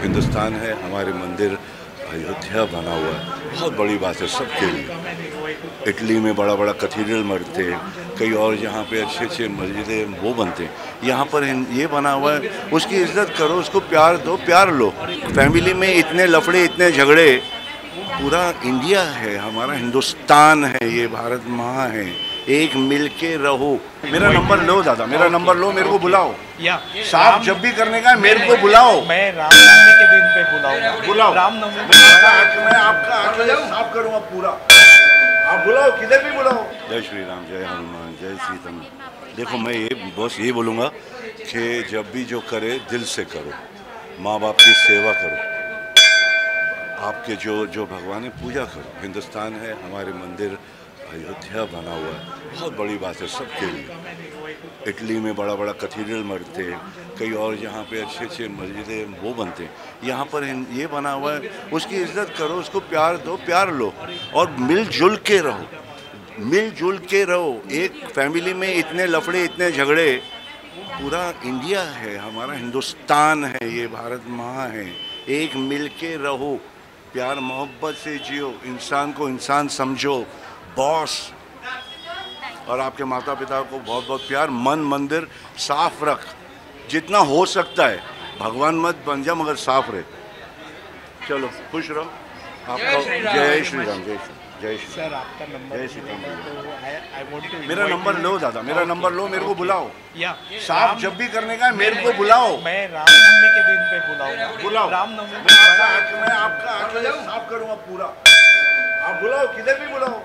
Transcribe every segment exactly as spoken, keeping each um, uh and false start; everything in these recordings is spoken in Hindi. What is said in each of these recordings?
हिंदुस्तान है, हमारे मंदिर अयोध्या बना हुआ है, बहुत बड़ी बात है सबके लिए। इटली में बड़ा बड़ा कैथेड्रल बनते हैं, कई और जहाँ पे अच्छे अच्छे मस्जिदें वो बनते हैं, यहाँ पर ये बना हुआ है। उसकी इज्जत करो, उसको प्यार दो, प्यार लो। फैमिली में इतने लफड़े, इतने झगड़े, पूरा इंडिया है, हमारा हिंदुस्तान है, ये भारत माँ है, एक मिल के रहो। मेरा नंबर लो दादा, मेरा नंबर लो, मेरे को बुलाओ। या साफ जब भी करने का है मेरे को बुलाओ। मैं रामनवमी के दिन पे बुलाऊंगा। बुलाओ, रामनवमी मैं आपका आंख साफ करूंगा पूरा। आप बुलाओ, किधर भी बुलाओ। जय श्री राम, जय हनुमान, जय सीतम। देखो, मैं ये बस ये बोलूँगा कि जब भी जो करे दिल से करो, माँ बाप की सेवा करो, आपके जो जो भगवान है पूजा करो। हिंदुस्तान है, हमारे मंदिर अयोध्या बना हुआ है, बहुत बड़ी बात है सबके लिए। इटली में बड़ा बड़ा कैथेड्रल बनते हैं, कई और जहाँ पे अच्छे अच्छे मस्जिदें वो बनते हैं, यहाँ पर ये बना हुआ है। उसकी इज्जत करो, उसको प्यार दो, प्यार लो, और मिलजुल के रहो, मिलजुल के रहो। एक फैमिली में इतने लफड़े, इतने झगड़े, पूरा इंडिया है, हमारा हिंदुस्तान है, ये भारत माँ है, एक मिल के रहो, प्यार मोहब्बत से जियो, इंसान को इंसान समझो। बॉस और आपके माता पिता को बहुत बहुत प्यार। मन मंदिर साफ रख, जितना हो सकता है। भगवान मत बन जा, मगर साफ रहे। चलो, खुश रहो। आपका जय श्री राम, जय श्री जय श्री सर, आपका नंबर जय Shri Ram. I want to मेरा नंबर लो दादा, मेरा नंबर लो, मेरे को बुलाओ। या साफ जब भी करने का है मेरे को बुलाओ। मैं रामनवमी के दिन पे बुलाऊंगा। बुलाओ, रामनवमी मैं आपका आंख साफ करूंगा पूरा। आप बुलाओ, किधर भी बुलाओ।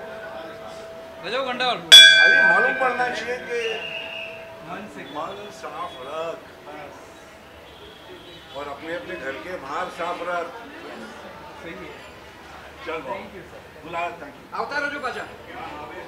अरे मालूम पड़ना चाहिए कि मन से मन साफ रख, और अपने अपने घर के बाहर साफ रख। सही है, चलो बुला। Thank you. आवता रहो जो बचा।